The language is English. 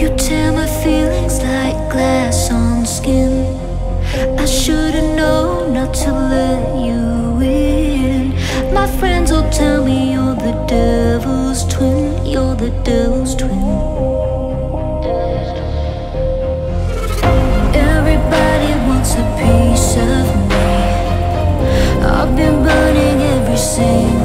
You tear my feelings like glass on skin. I should've known not to let you in. My friends will tell me you're the devil's twin. You're the devil's twin. Everybody wants a piece of me. I've been burning every single